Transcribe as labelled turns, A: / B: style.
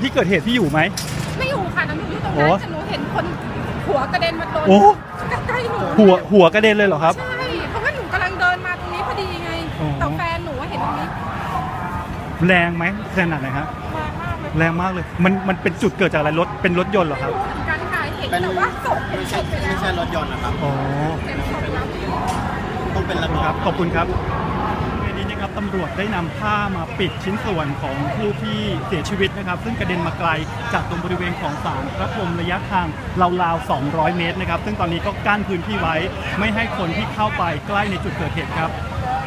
A: ที่เกิดเหตุที่อยู่ไหม
B: ไม่อยู่ค่ะหนูอยู่ตรงนั้นแต่หนูเห็นคนหัวกระเด็นมาโดนใกล้หนู
A: หัวกระเด็นเลยเหรอครับ
B: ใช่เพราะว่าหนูกำลังเดินมาตรงนี้พอดีไงแต่แฟนหนูเห็นตรงนี้
A: แรงไหมขนาดไหนครับแรงมากเลยมันเป็นจุดเกิดจากอะไรเป็นรถยนต์เหรอครับ
B: การขายเห็นแต่ว่าศพไม่ใช่
C: รถยนต์นะครับ
B: เป็นศพแล้ว
C: ต้องเป็นระเบิด
A: ขอบคุณครับวันนี้นะครับตำรวจได้นำผ้ามาปิดชิ้นส่วนของผู้ที่เสียชีวิตนะครับซึ่งกระเด็นมาไกลจากตรงบริเวณของศาลพระพรหมระยะทางราวๆ200 เมตรนะครับซึ่งตอนนี้ก็กั้นพื้นที่ไว้ไม่ให้คนที่เข้าไปใกล้ในจุดเกิดเหตุครับ